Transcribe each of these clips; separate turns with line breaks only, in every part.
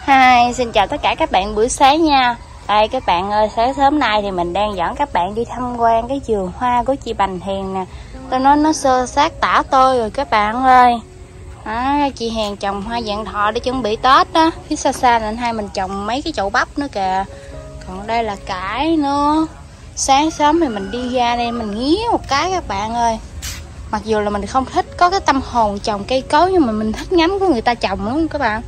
Hi, xin chào tất cả các bạn buổi sáng nha. Đây các bạn ơi, sáng sớm nay thì mình đang dẫn các bạn đi tham quan cái vườn hoa của chị Bành Hiền nè. Tôi nói nó sơ sát tả tôi rồi các bạn ơi. Đó, chị Hiền trồng hoa vạn thọ để chuẩn bị Tết đó. Phía xa xa là anh hai mình trồng mấy cái chậu bắp nữa kìa. Còn đây là cải nữa. Sáng sớm thì mình đi ra đây mình nghía một cái các bạn ơi. Mặc dù là mình không thích có cái tâm hồn trồng cây cối, nhưng mà mình thích ngắm của người ta trồng lắm các bạn.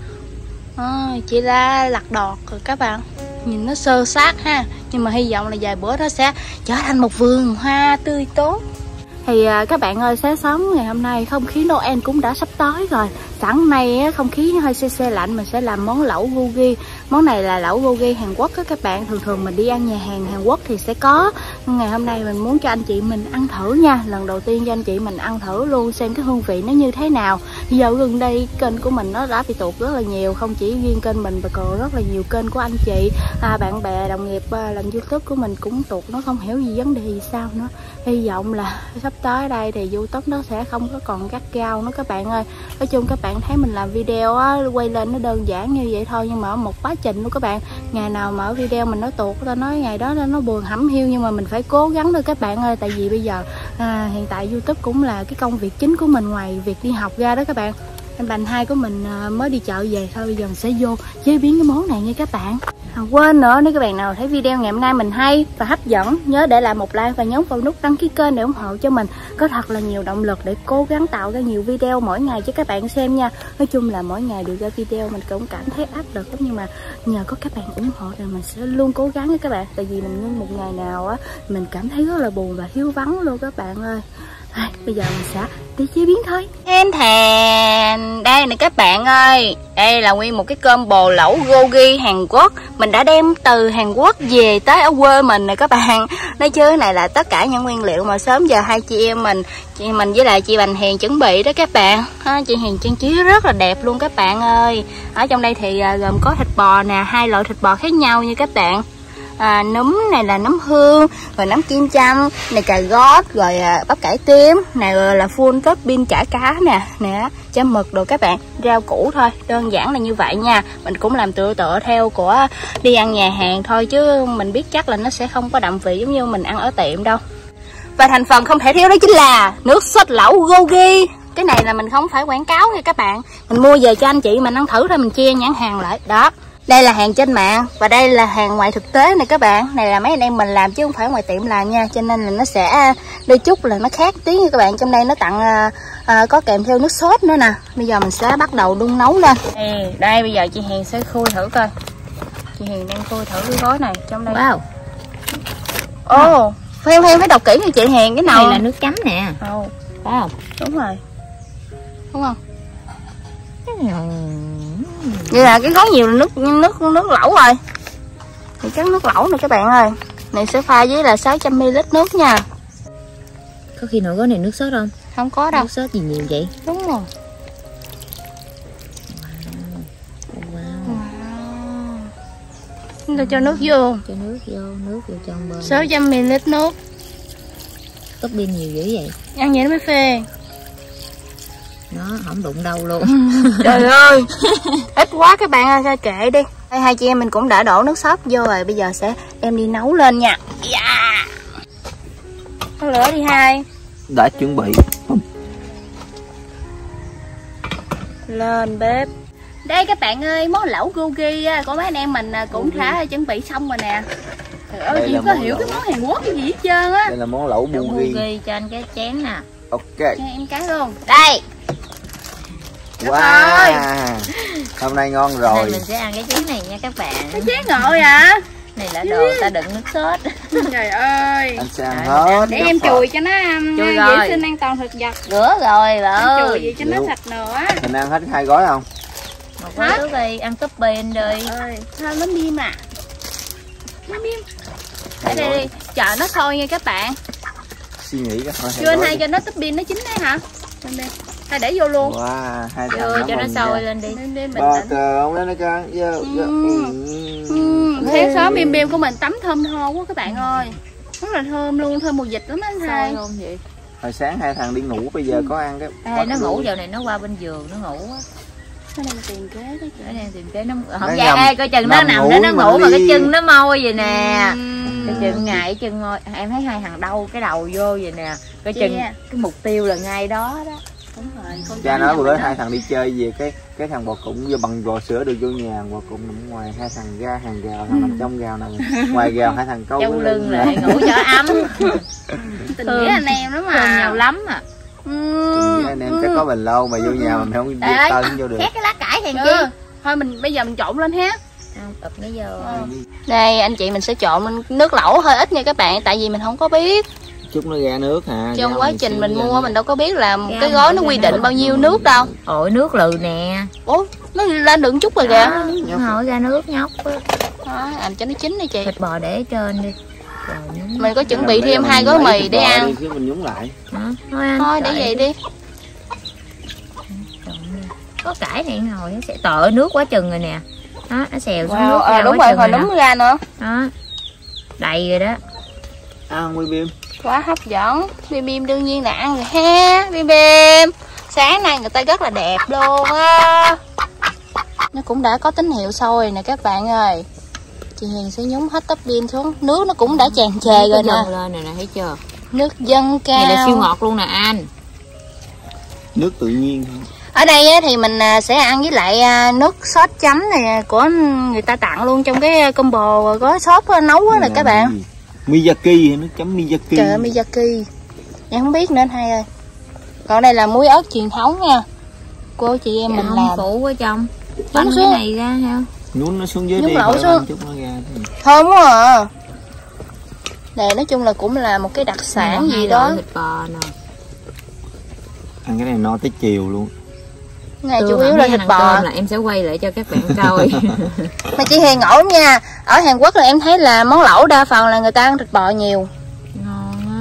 Chỉ là lặt đọt rồi các bạn, nhìn nó sơ sát ha, nhưng mà hy vọng là vài bữa nó sẽ trở thành một vườn hoa tươi tốt. Thì các bạn ơi, sáng sớm ngày hôm nay không khí Noel cũng đã sắp tới rồi. Sẵn nay không khí hơi se lạnh, mình sẽ làm món lẩu gogi. Món này là lẩu gogi Hàn Quốc á các bạn. Thường mình đi ăn nhà hàng Hàn Quốc thì sẽ có. Nhưng ngày hôm nay mình muốn cho anh chị mình ăn thử nha. Lần đầu tiên cho anh chị mình ăn thử luôn, xem cái hương vị nó như thế nào. Giờ gần đây kênh của mình nó đã bị tụt rất là nhiều. Không chỉ riêng kênh mình mà còn rất là nhiều kênh của anh chị, bạn bè, đồng nghiệp làm YouTube của mình cũng tụt. Nó không hiểu gì vấn đề gì sao nữa. Hy vọng là sắp tới đây thì YouTube nó sẽ không có còn gắt gao nữa các bạn ơi. Nói chung các bạn thấy mình làm video á, quay lên nó đơn giản như vậy thôi, nhưng mà ở một quá trình luôn các bạn. Ngày nào mà ở video mình nói tuột, ta nói ngày đó nó buồn hẩm hiu, nhưng mà mình phải cố gắng thôi các bạn ơi. Tại vì bây giờ hiện tại YouTube cũng là cái công việc chính của mình ngoài việc đi học ra đó các bạn. Anh Bành hai của mình mới đi chợ về thôi, bây giờ mình sẽ vô chế biến cái món này nha các bạn. Quên nữa, nếu các bạn nào thấy video ngày hôm nay mình hay và hấp dẫn, nhớ để lại một like và nhấn vào nút đăng ký kênh để ủng hộ cho mình có thật là nhiều động lực để cố gắng tạo ra nhiều video mỗi ngày cho các bạn xem nha. Nói chung là mỗi ngày được ra video mình cũng cảm thấy áp lực lắm, nhưng mà nhờ có các bạn ủng hộ thì mình sẽ luôn cố gắng nha các bạn. Tại vì mình ngưng một ngày nào á, mình cảm thấy rất là buồn và thiếu vắng luôn các bạn ơi. Bây giờ mình sẽ đi chế biến thôi. Em thèn đây nè các bạn ơi, đây là nguyên một cái combo lẩu gogi Hàn Quốc. Mình đã đem từ Hàn Quốc về tới ở quê mình nè các bạn. Nói chứ cái này là tất cả những nguyên liệu mà sớm giờ hai chị em mình với lại chị Bành Hiền chuẩn bị đó các bạn. Chị Hiền trang trí rất là đẹp luôn các bạn ơi. Ở trong đây thì gồm có thịt bò nè, 2 loại thịt bò khác nhau như các bạn. Nấm này là nấm hương, rồi nấm kim châm này, cà gót, rồi bắp cải tím này, là full topping chả cá nè, chấm mực đồ các bạn. Rau củ thôi, đơn giản là như vậy nha. Mình cũng làm tựa theo của đi ăn nhà hàng thôi, chứ mình biết chắc là nó sẽ không có đậm vị giống như mình ăn ở tiệm đâu. Và thành phần không thể thiếu đó chính là nước sốt lẩu gogi. Cái này là mình không phải quảng cáo nha các bạn, mình mua về cho anh chị mình ăn thử thôi, mình chia nhãn hàng lại đó. Đây là hàng trên mạng và đây là hàng ngoài thực tế này các bạn. Này là mấy anh em mình làm chứ không phải ngoài tiệm làm nha, cho nên là nó sẽ đôi chút là nó khác tí nha các bạn. Trong đây nó tặng có kèm theo nước sốt nữa nè. Bây giờ mình sẽ bắt đầu đun nấu lên. Đây bây giờ chị Hiền sẽ khui thử coi. Chị Hiền đang khui thử cái gói này trong đây. Wow. Ồ, Phen phải đọc kỹ nha chị Hiền, cái nào
này là nước chấm nè.
Ồ,
phải không?
Đúng rồi. Đúng không? Vậy là cái gói nhiều là nước lẩu rồi. Thì chắc nước lẩu này các bạn ơi. Này sẽ pha với là 600 ml nước nha.
Có khi nào gói này nước sốt không?
Không có đâu.
Nước sốt gì nhiều vậy?
Đúng rồi.
Wow.
Chúng ta cho nước vô.
Cho nước vô trong bờ.
600 ml nước.
Topping nhiều dữ vậy?
Ăn vậy nó mới phê.
Nó không đụng đâu luôn.
Trời ơi, ít quá các bạn ơi, thôi kệ đi. Đây, hai chị em mình cũng đã đổ nước sốt vô rồi, bây giờ sẽ đem đi nấu lên nha. Có lửa đi hai.
Đã chuẩn bị.
Lên bếp. Đây các bạn ơi, món lẩu gogi của mấy anh em mình cũng đã chuẩn bị xong rồi nè. Trời ơi, chị có hiểu cái món Hàn Quốc cái gì hết trơn á.
Đây là món lẩu gogi.
Cho anh cái chén nè.
Ok.
Cho em cái luôn. Đây.
Wow. Hôm nay ngon rồi.
Này mình sẽ ăn cái chén này nha các bạn.
Cái chén ngồi à.
Này là đồ ta đựng nước sốt.
Trời ơi.
Anh sẽ ăn hết.
Để em chùi cho nó vệ sinh an toàn thực vật.
Rửa rồi bà ơi.
Chùi vậy cho nó sạch nữa.
Mình ăn hết 2 gói không?
Một gói nước đi, ăn topping đi.
Thôi bánh bim à. Bánh bim. Để đây đi, chờ nó sôi nha các bạn.
Suy nghĩ cái thôi.
Chưa anh hai cho nó topping nó chín đấy hả? Bên đây. Hay để vô luôn.
Wow, hai thằng
vô cho nó sôi lên đi.
Bò cờ không lên nó con.
Sáng sớm bim bim của mình tắm thơm tho quá các bạn ơi. Rất là thơm luôn, thơm mùi vịt lắm anh hai.
Không vậy?
Hồi sáng hai thằng đi ngủ, bây giờ có ăn cái.
Đây nó ngủ giờ này nó qua bên giường nó ngủ á.
Nó đang tìm kế đó chị.
Nó đang tìm kế nó không
Nó
dạ
nằm-
coi chừng nó
nằm
nằm
ngủ
đó nó
mà
ngủ mà cái
đi.
chân nó môi vậy nè. Coi chừng ngại chân môi. Em thấy hai thằng đâu cái đầu vô vậy nè. Coi
Chị
chừng
à.
cái mục tiêu là ngay đó đó.
Đúng rồi, con
Cha
chó
nói
nhà
bữa
mình đó.
hai thằng đi chơi về cái thằng bò cụng vô bằng bò sữa được vô nhà, bò cụng nằm ngoài, hai thằng ra hàng rào, thằng nằm trong rào nè, ngoài rào hai thằng câu
Trong
cái
lưng lại ngủ cho ấm.
Tình nghĩa anh em lắm
Thương
mà.
nhau lắm à.
anh em chắc có bình lâu mà vô nhà mình không
Trời ơi,
tân vô được.
khét cái lá cải hèn chi.
Thôi mình bây giờ mình trộn lên ha.
Tập nó vô.
Đây anh chị mình sẽ trộn lên nước lẩu hơi ít nha các bạn, tại vì mình không có biết
Chút nó ra nước hả?
trong
Ra
quá
mình
trình
xíu
mình
ra
mua
nước.
mình đâu có biết là
Ra
cái gói nó
ra
quy
ra
định
ra.
bao nhiêu nước đâu.
Ổi nước lừ nè.
Ủa nó lên đựng chút rồi kìa.
Hỏi ra nước nhóc á.
Đó, làm cho nó chín đi chị.
Thịt bò để ở trên đi. Rồi nhúng.
Mình có chuẩn bị
Bây giờ
thêm
mình
2 gói
lấy
mì
thịt
để
bò
ăn.
đi, chứ mình nhúng lại.
Đó, thôi anh.
Thôi để
Cải.
vậy đi.
Có cải này hồi nó sẽ tợ nước quá chừng rồi nè. Đó, nó xèo xuống nước
Wow,
ra
đúng
quá
rồi,
chừng
hồi
nè.
đúng ra nữa.
Đó. Đầy rồi đó.
Ăn Bim Bim.
Quá hấp dẫn. Bim Bim đương nhiên là ăn rồi ha. Bim Bim sáng nay người ta rất là đẹp luôn á. Nó cũng đã có tín hiệu sôi nè các bạn ơi. Chị Hiền sẽ nhúng hết topping xuống. Nước nó cũng đã tràn trề rồi nè.
Dần lên nè, thấy chưa?
Nước dâng cao.
Này là siêu ngọt luôn nè anh.
Nước tự nhiên thôi.
Ở đây á, thì mình sẽ ăn với lại nước sốt chấm này của người ta tặng luôn trong cái combo gói sốt nấu á nè các bạn.
Miyaki hay nước chấm Miyaki.
Trời ơi Miyaki. Em không biết nữa anh hai ơi. Còn đây là muối ớt truyền thống nha. Cô chị em mình làm.
Phủ ở trong.
Đúng
Bánh cái
xuống.
này ra heo.
Nhún nó xuống dưới
Nhúng
đi.
lẩu
khỏi
xuống.
ăn chút nó ra.
Thơm quá à. Này nói chung là cũng là một cái đặc sản gì đó.
Thịt bò nè.
Ăn cái này no tới chiều luôn.
Ngày chủ yếu là thịt bò.
Là em sẽ quay lại cho các bạn coi.
Mà chị Hiền ngộ lắm nha. Ở Hàn Quốc là em thấy là món lẩu đa phần là người ta ăn thịt bò nhiều.
Ngon á.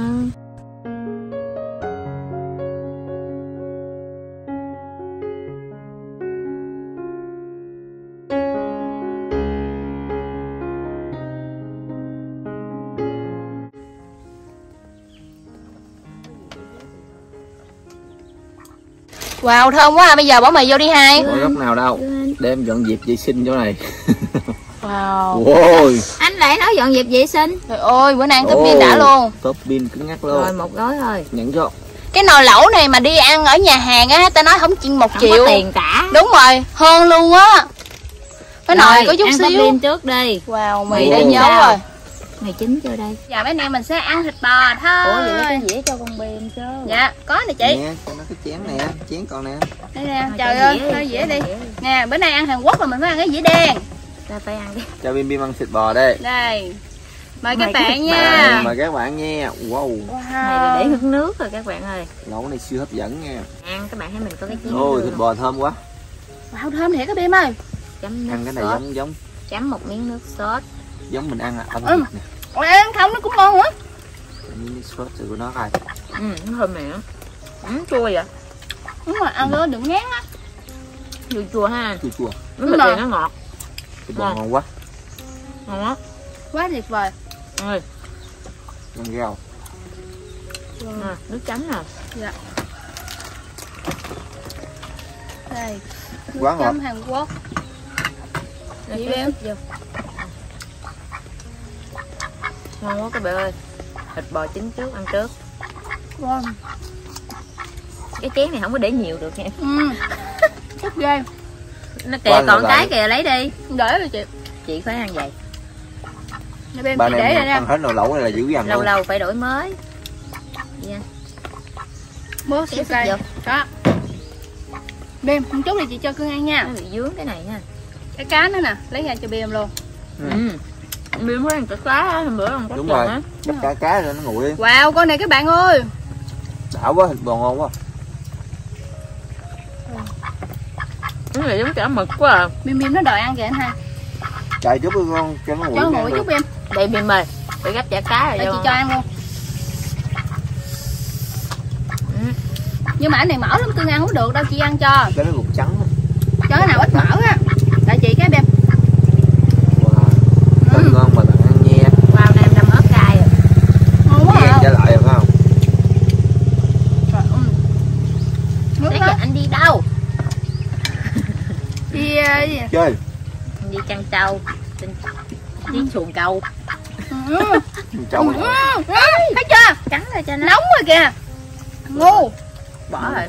Wow thơm quá à. Bây giờ bỏ mì vô đi hai.
Có góc nào đâu. Để em dọn dẹp vệ sinh chỗ này.
Wow.
Ôi.
Anh lại nói dọn dẹp vệ sinh.
Trời ơi bữa nay ăn topping đã luôn.
Topping cứng ngắc
Rồi
luôn.
một gói thôi.
Nhận cho.
Cái nồi lẩu này mà đi ăn ở nhà hàng á, ta nói không chừng 1
Không
triệu.
có tiền cả.
Đúng rồi, hơn luôn á. Cái nồi có chút
ăn
xíu.
topping trước đi.
Wow, mì
Mì
đã
đến
nhớ
sao?
rồi.
Mày chín chưa đây?
Giờ mấy anh em mình sẽ ăn thịt bò thôi.
Ủa vậy cái dĩa cho con Bim chứ.
Dạ, có nè chị.
Nè, cho nó cái chén nè, chén còn nè.
Đây nè,
Thôi,
trời
cho
ơi,
dĩa đi.
thôi dĩa đi. Nè, bữa nay ăn Hàn Quốc là mình phải ăn cái dĩa đen.
Ta phải ăn đi.
Cho Bim Bim ăn thịt bò đây.
Đây. Mời
Mời
các
cái
bạn
thịt
nha.
Mời các bạn nha. Wow.
Này là để hứng nước rồi các bạn ơi.
Lẩu này siêu hấp dẫn nha.
Ăn các bạn thấy mình có cái chén.
Ôi thịt bò thơm quá.
Wow, thơm thiệt các Bim ơi.
Chấm nước
Ăn cái này
sốt.
giống
Chấm một miếng nước sốt.
giống mình ăn ở
Ừ.
Việt nè.
Ôi, ăn không nó cũng ngon quá.
Miếng nước sốt từ của nó coi.
Nó thơm mẹ. Chua vậy.
Đúng rồi, ăn nó đừng ngán á.
Chua chua ha.
Chua chua.
Nó thịt này nó ngọt.
Thịt bò ngon quá.
Ngon á.
Quá tuyệt vời.
Ơi,
Ăn rau.
nước chấm nè.
Dạ. Đây.
Quá ngọt.
Chấm Hàn Quốc. Chị Bim.
Ngon quá các bạn ơi. Thịt bò chín trước, ăn trước.
Wow.
Cái chén này không có để nhiều được nha.
Rất ghê.
Nó kìa,
Quá
còn
ngọt
cái
rồi.
kìa lấy đi.
Để rồi chị.
Chị phải ăn vậy.
Nè Bim,
Ba
chị
này
để đây nha.
ăn hết nồi lẩu này là dữ dằn
Lâu
luôn.
lâu phải đổi mới. Dạ.
Bớt
Kéo
xịt cây.
xịt
Đó. Bim, một chút thì chị cho cưng ăn nha.
Nó bị dướng cái này nha.
Cái cá nữa nè, lấy ra cho Bim luôn.
Bim muốn ăn cá á, hôm bữa ăn cá
Đúng
trần
rồi.
á.
Đập cá rồi nó nguội đi.
Wow, con này các bạn ơi.
Đảo quá, thịt bò ngon quá.
Cái này giống chả mực quá à.
Bim Bim nó đòi ăn kìa anh hai.
Chạy chút đi con cho nó nguội.
Cho
nha.
nguội chút Bim.
Đây Bim ơi, phải gấp chả cá rồi
Để
vô.
chị cho ăn luôn. Nhưng mà cái này mỡ lắm, cưng ăn không được đâu, chị ăn cho.
Cái nó ruột trắng á.
Cho cái nào ít mỡ á. Để chị cái Bim.
Wow. Thơm ngon mà bạn ăn nha.
Vào này em đâm ớt cay rồi.
Ngon quá
Nghe
à.
trả lại rồi phải không?
Trời ơi. Nước
Nãy
đó.
giờ anh đi đâu? đi chăn trâu, đi chuồng câu.
Trâu
Thấy chưa?
Cắn ra cho nó
Nóng rồi kìa. Ngu.
bỏ rồi.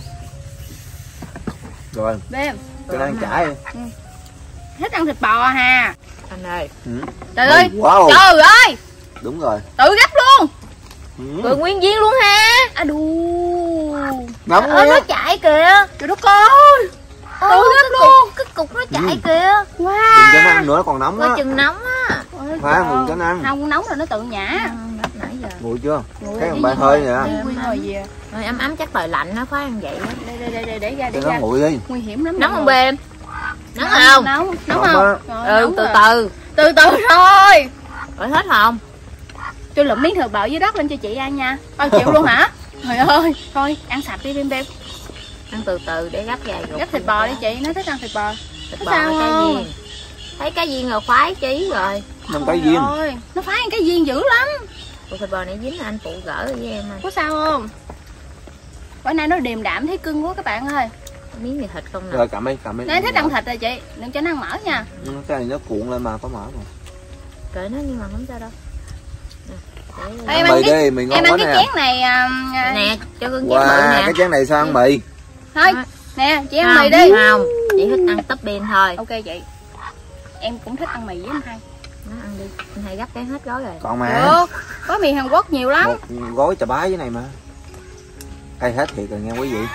rồi
Bêm,
cho nó ăn chả đi.
thích ăn thịt bò hà.
Anh ơi,
Trời ơi,
Wow,
trời ơi,
đúng rồi.
tự gấp luôn.
vừa nguyên viên luôn ha.
À đù.
Nóng
Nó
quá.
chạy kìa.
Trời đất ơi. Tự gấp luôn.
Cái cục nó chạy kìa.
Đừng
Wow.
cho nó ăn nữa, còn nóng
Coi
á.
chừng nóng á.
Khoan, đừng cho nó ăn.
Không nóng rồi nó tự nhả.
Gấp nãy giờ.
Nguội chưa?
Nguội
Thấy
chứ
còn bay
gì
hơi
mà.
nữa.
Quy hồi gì à?
Rồi ấm ấm chắc trời lạnh nó khoái ăn vậy á.
Đây để ra
Cho
để
nó
ra.
nguội đi.
Nguy hiểm lắm.
Nóng
mọi
không
người.
Bêm? Nóng không?
Nóng
Nóng
không?
á.
Rồi, nóng
Từ
rồi.
từ.
Từ từ thôi.
Rồi hết không?
Tôi lụm miếng thịt bò dưới đất lên cho chị ăn nha. Ôi chịu luôn hả? Trời ơi, thôi ăn sạch đi Bêm.
Ăn từ từ để gấp vài ruột.
Gấp thịt bò đi chị, nó thích ăn thịt bò.
Thịt
Có
bò
sao
là cái
không?
viên. Thấy cái viên rồi khoái chí rồi.
Nằm cái viên.
Ôi, nó phá ăn cái viên dữ lắm.
Ủa, thịt bò này dính anh phụ gỡ với em anh.
Có sao không? Bữa nay nó điềm đạm thấy cưng quá các bạn ơi.
Miếng này thịt không nè.
Rồi cầm đi.
Nó thích ăn thịt rồi chị, đừng cho nó ăn mỡ nha.
Cái này nó cuộn lên mà có mỡ mà.
Kệ nó nhưng mà không sao đâu. Nè,
Em
để
ăn
Mì
cái-
đi, mì ngon
Em
quá
ăn cái
nè.
chén này
nè cho con chén bự
Wow,
nè.
cái chén này sao ăn mì?
thôi. Nè, chị ăn
Không,
mì đi.
Không, chỉ thích ăn topping thôi.
Ok chị. Em cũng thích ăn mì với anh hai.
Nó ăn đi. Anh hay gấp cái hết gói rồi.
Còn mà.
Được, có mì Hàn Quốc nhiều lắm.
Một gói chà bá dưới này mà. Cây hết thiệt rồi nghe quý vị.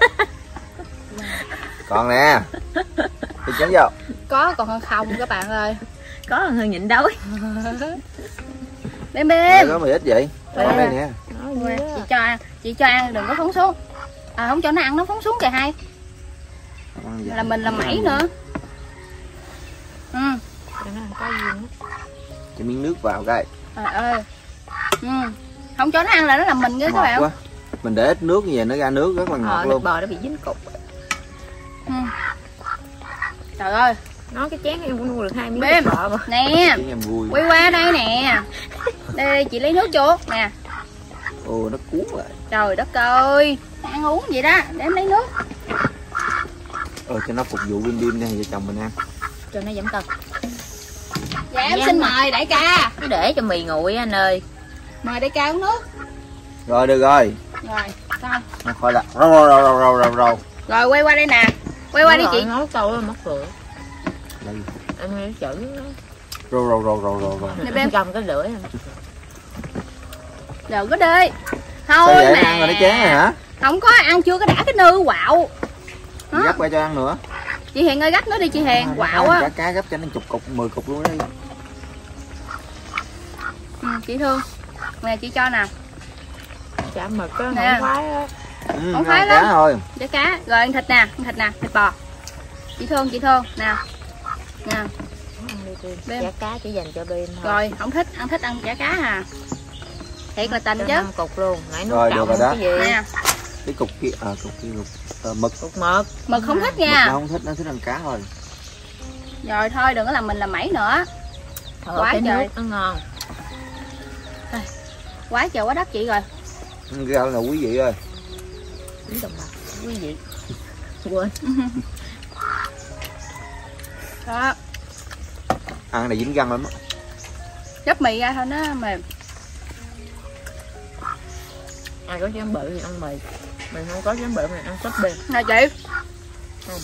Còn nè. Thì chén vô.
Có còn hơn không các bạn ơi.
Có là hơi nhịn đói.
Bêm
Đây
bêm.
có mì ít vậy. Còn đây nè.
Chị cho ăn đừng có phóng xuống. À không cho nó ăn nó phóng xuống kìa hai.
Ăn vậy.
Là mình làm mẩy nữa.
Cho nó ăn cái viên á.
Cho miếng nước vào cái.
Trời ơi. Không cho nó ăn là nó làm mình với các
Ngọt
bạn.
quá. Mình để ít nước như vậy nó ra nước rất là ngọt
Thịt
luôn.
bò nó bị dính cục.
Trời ơi.
Nói cái chén em cũng nuôi được 2 miếng
Bêm.
thịt bò mà.
Nè.
Tiếng em vui.
Quay qua đây nè. Đây chị lấy nước chuột nè.
Ồ nó cuốn lại.
Trời đất ơi. Ăn uống vậy đó. Để em lấy nước.
Cho nó phục vụ bim bim nha vợ chồng mình ăn.
Cho nó giảm cân.
Dạ em
Dạ.
xin mời đại ca.
Cứ để cho mì nguội anh ơi.
Mời đại ca uống nước.
Rồi được rồi.
Rồi xong.
Nó khỏi là rau.
Rồi quay qua đây nè. Quay qua đi chị.
Nói câu đó mất rồi.
Đây.
Em nghe chữ đó.
Rau.
Nè Bêm.
Cầm cái lưỡi em.
Đừng có đi.
Sao
Thôi
vậy?
mà.
Ăn rồi nó chén rồi hả?
Không có ăn chưa có đã cái nư quạo. Hả?
Gấp qua cho ăn nữa.
Chị Hiền ơi gấp nó đi chị Hiền. Quạo á.
Cá gấp cho nó chục cục 10 cục luôn đi.
Chị Thương. Nè chị cho nè.
Chả mực á,
Nè.
không khoái á.
Không phải lắm.
Cá thôi.
Để cá. Rồi ăn thịt nè. Ăn thịt nè. Thịt bò. Chị Thương nè. Nè.
Ăn đi Bêm.
Bêm.
Chả cá chỉ dành cho Bêm thôi.
Rồi không thích ăn chả cá à. Thiệt là tình
Cho
chứ.
5 cục luôn. Nãy
Rồi,
nó
được
trọng
rồi đó.
cái gì?
Nè.
Cái cục kia mực.
Cục mực.
Mực không thích
Mực
nha.
nó không thích, nó thích ăn cá thôi.
Rồi thôi đừng có làm mình làm mẩy nữa.
Thôi,
Quá
cái
trời.
nước nó ngon.
Quá trời quá đất chị rồi.
Rau là quý vị ơi.
Quý đồng bào, quý vị. Quên.
Đó.
Ăn này dính răng lắm á.
Gấp mì ra thôi nó mềm.
Ai có chén bự thì ăn mì. Mình không có chén bự mình ăn súp Bêm.
Nè chị.
Không.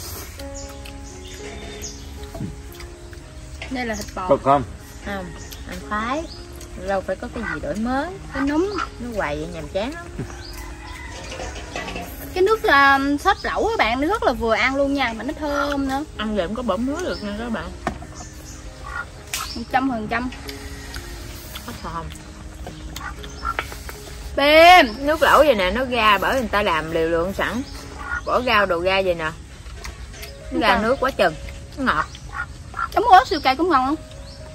Đây là thịt bò.
Cực không?
Không, ăn khoái. Lâu phải có cái gì đổi mới.
Cái núm.
Nó hoài vậy nhàm chán lắm.
Cái nước sốt lẩu các bạn nó rất là vừa ăn luôn nha. Mà nó thơm nữa.
Ăn vậy cũng có bỏng nước được nha các bạn.
100%.
Hết hồn.
Bêm.
Nước lẩu vậy nè, nó ra bởi người ta làm liều lượng sẵn. Bỏ rau đồ ra vậy nè. Nó ra nước quá chừng. Nó ngọt.
Chấm ớt siêu cay cũng ngon không?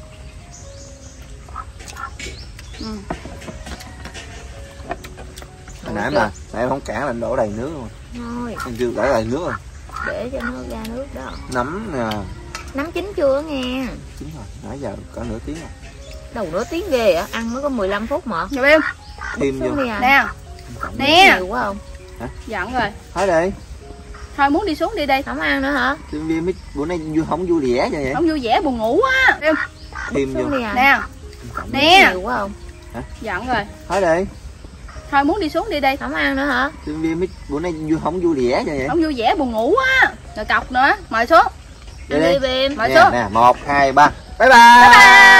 Hồi nãy mà em không cản là em đổ đầy nước luôn.
Thôi,
Em chưa đổ đầy nước rồi.
để cho nó ra nước đó.
Nấm nè.
Nấm chín chưa nghe?
Chín rồi. Nãy giờ có nửa tiếng rồi.
Đầu nửa tiếng ghê ạ. Ăn mới có 15 phút mà.
Rồi Bêm.
Thêm vô.
Xuống đi à.
Nè. Nè.
Nhiều quá không?
Giận rồi.
Thấy đi.
Thôi muốn đi xuống đi đi.
Không ăn nữa hả?
Bữa nay không vui vẻ vậy?
Không vui vẻ buồn ngủ á.
Thêm vô.
Nè. Nè.
Nhiều quá không?
Hả?
Giận rồi.
Thôi đi.
Thôi muốn đi xuống đi đi.
Không ăn nữa hả?
Bữa nay không vui vẻ vậy?
Không vui vẻ buồn ngủ á. Rồi cọc nữa. Mời xuống.
Đi đi Bim.
Mời xuống.
Nè, 1, 2, 3. Bye bye.
Bye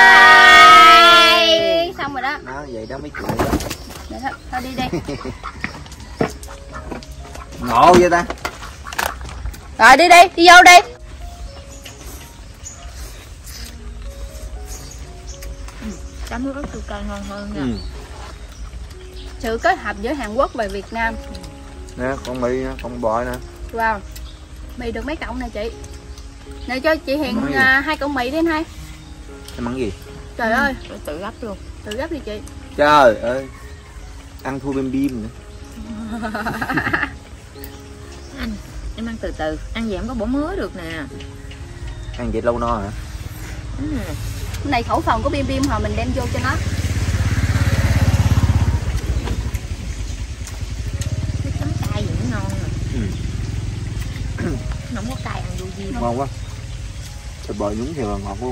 bye. Xong rồi đó.
Đó, vậy đó mấy chuyện.
Để thôi đi đi.
Ngộ vậy ta.
Rồi đi đi, đi vô đi.
Chấm nước ớt chua cay ngon hơn nha.
Sự kết hợp giữa Hàn Quốc và Việt Nam.
Nè, con mì, con bò nè.
Wow. Mì được mấy cọng nè chị. Nè cho chị Hiền 2 cọng mì đi anh hai.
Em ăn gì?
Trời ơi,
Tự gấp luôn.
tự gấp đi chị.
Trời ơi. Ăn thua bim bim nữa.
Em ăn từ từ, ăn gì không có bỏ mứa được nè.
Ăn vậy lâu no hả?
Cái này khẩu phần của Bim Bim hồi mình đem vô cho nó.
Cái chấm cay gì cũng ngon rồi. Không có cay ăn vô gì.
Ngon quá. Thịt bò nhúng thì ngọt luôn.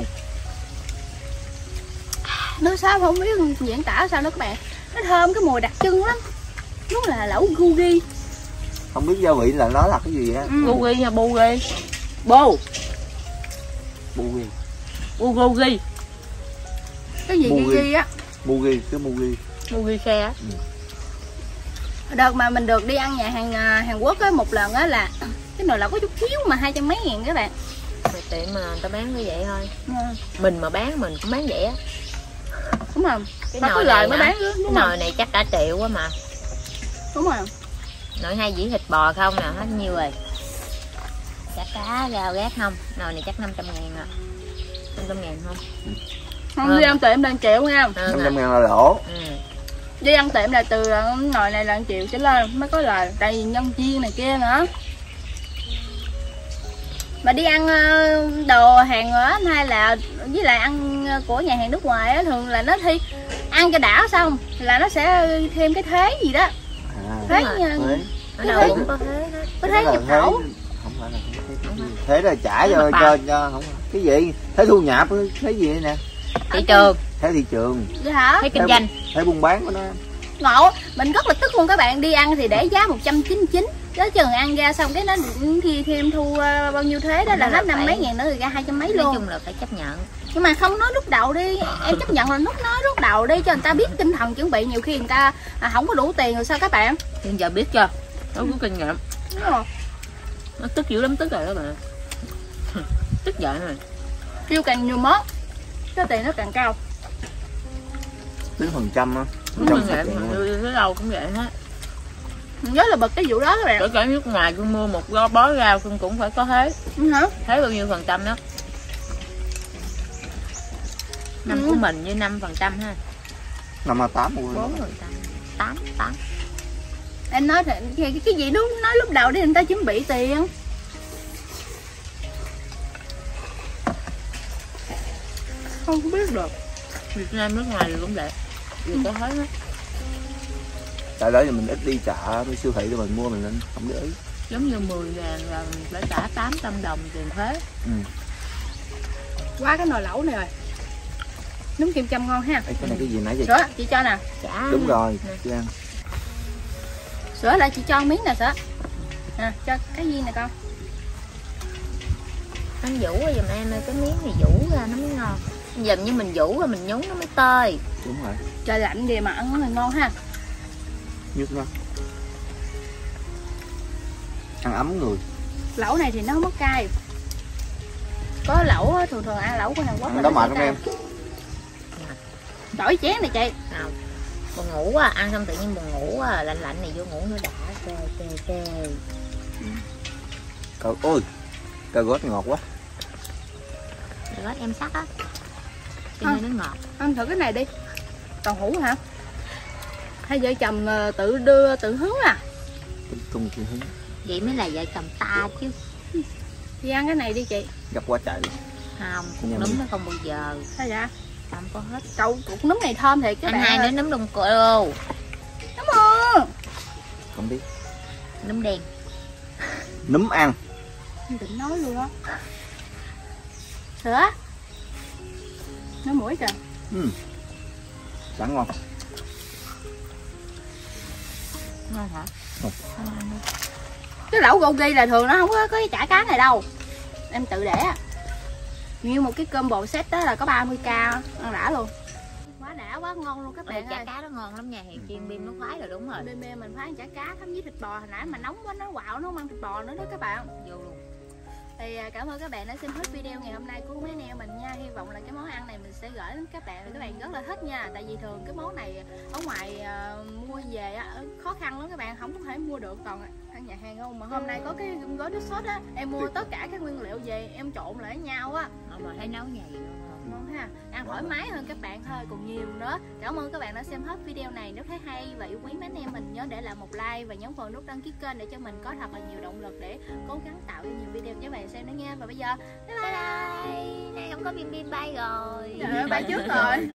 Nó sao không biết diễn tả sao đó các bạn. Nó thơm cái mùi đặc trưng lắm. Đúng là lẩu gogi.
Không biết gia vị là nó là cái gì á.
Gogi hay bulgogi? Bô.
Bulgogi.
Bulgogi.
Cái gì gogi á?
Bulgogi, cái bulgogi.
Bulgogi xe á.
Đợt mà mình được đi ăn nhà hàng Hàn Quốc á, một lần á là cái nồi lẩu có chút xíu mà 200 mấy ngàn các bạn.
Tiệm mà người ta bán như vậy thôi. Mình mà bán mình cũng bán vậy á.
Đúng rồi.
Cái
Mà có
nồi
lời
này
mới bán nữa.
Cái nồi này chắc cả triệu quá mà.
Đúng rồi.
Nồi 2 dĩa thịt bò không nè, hết nhiêu rồi. Chả cá, rau gác không. Nồi này chắc 500 ngàn à. 500 ngàn không?
Không, đi ăn tiệm là 1 triệu nha.
500 ngàn là lỗ.
Đi ăn tiệm là từ nồi này là 1 triệu trở lên mới có lời. Tại vì nhân viên này kia nữa. Mà đi ăn đồ hàng ở hay là với lại ăn của nhà hàng nước ngoài á, thường là nó thi ăn cho đã xong là nó sẽ thêm cái thế gì đó. Thế
ở đâu cũng có thế hết.
Có thế nhập khẩu.
Không phải là thế là trả cho không cái gì thế thu nhập thế gì nè,
thị trường,
thế thị trường,
Vậy hả?
thế kinh doanh,
thế buôn bán của nó.
Ngộ, mình rất là tức luôn các bạn. Đi ăn thì để giá 199, đó chừng ăn ra xong cái nó khi thêm thu bao nhiêu thế đó là hết 50 mấy ngàn nữa rồi ra 200 mấy luôn.
Nói chung là phải chấp nhận.
Nhưng mà không nói lúc đầu đi, em chấp nhận là nói lúc đầu đi cho người ta biết tinh thần chuẩn bị. Nhiều khi người ta không có đủ tiền rồi sao các bạn.
Hiện giờ biết chưa, nó có kinh nghiệm.
Đúng rồi.
Nó tức dữ lắm, tức rồi các bạn. Tức giận rồi.
Kêu càng nhiều món cái tiền nó càng cao.
Tính phần trăm á,
Đúng rồi, đưa tới đâu cũng vậy hết.
Mình nhớ là bật cái vụ đó các bạn.
Kể cả nước ngoài tôi mua một bó rau cũng phải có thế.
Hả?
Thế bao nhiêu phần trăm đó? Năm của mình với 5% ha.
5 là 8 luôn.
4%. 8.
Em nói cái gì đó nói lúc đầu đi người ta chuẩn bị tiền. Không có biết được.
Việt Nam nước ngoài thì cũng vậy. Vì có hết á.
Tại đó thì mình ít đi chợ, đi siêu thị để mình mua mình nên không để ý.
Giống như 10 ngàn là mình phải trả 800 đồng tiền thuế.
Quá cái nồi lẩu này rồi. Nấm kim châm ngon ha.
Ê, cái này cái gì nãy vậy?
Sữa chị cho nè.
Chả.
Đúng rồi, chị ăn.
Sữa lại chị cho miếng nè sữa. Nè, cho cái viên này con.
Anh vũ giùm em ơi, cái miếng này vũ ra nó mới ngon. Dùm như mình vũ rồi mình nhúng nó mới tơi.
Đúng rồi.
Trời lạnh gì mà ăn nó là ngon ha.
Nhức nó. Ăn ấm người.
Lẩu này thì nó không có cay. Có lẩu thường thường ăn lẩu của Hàn Quốc là
Đó
nó
mệt
sẽ
không
cay.
em?
Đổi chén này chị.
Nào. Buồn ngủ quá, ăn xong tự nhiên buồn ngủ quá, lạnh lạnh này vô ngủ nó đã. Kê.
Ôi, cà rốt ngọt quá.
Cà rốt em sắc á. Cho nên nó ngọt.
Ăn thử cái này đi. Tàu hũ hả? Hai vợ chồng tự hướng à?
Tung chị hứng.
Vậy mới là vợ chồng ta chứ.
Chị ăn cái này đi chị.
Gấp quá trời đi.
Không, cục núm nó không bao giờ.
Sao vậy?
Không có hết.
Cậu cục núm này thơm thiệt các
Anh
bạn.
hai đứa núm đông cô.
Cảm ơn.
Không biết.
Núm đen.
Núm ăn.
Không định nói luôn á. Sữa. Nó mũi kìa.
Sẵn ngon.
Ngon hả?
Cái lẩu gogi là thường nó không có cái chả cá này đâu. Em tự để. Như một cái combo set đó là có 30k, ăn đã luôn. Quá đã, quá ngon luôn các bạn
chả
ơi.
cá đó ngon lắm nha, hiện chiên bim nó khoái rồi. Đúng rồi,
Bên mình phải ăn chả cá thấm với thịt bò, hồi nãy mà nóng quá nó quạo, nó không ăn thịt bò nữa đó các bạn.
vô luôn.
Thì cảm ơn các bạn đã xem hết video ngày hôm nay của mấy anh em mình nha. Hy vọng là cái món ăn này mình sẽ gửi đến các bạn và các bạn rất là thích nha. Tại vì thường cái món này ở ngoài mua về á, khó khăn lắm các bạn, không có thể mua được. Còn ăn nhà hàng không, mà hôm nay có cái gói nước sốt á, em mua tất cả các nguyên liệu về em trộn lại với nhau á.
Mà thấy nấu nhà gì ngon.
Ngon ha, ăn thoải mái hơn các bạn thôi, còn nhiều nữa. Cảm ơn các bạn đã xem hết video này. Nếu thấy hay và yêu quý mấy anh em mình, nhớ để lại một like và nhấn vào nút đăng ký kênh để cho mình có thật là nhiều động lực để cố gắng tạo ra nhiều video cho các bạn xem nữa nha. Và bây giờ bye bye.
Nay không có bim bim bay rồi.
Trời ơi, bay trước rồi.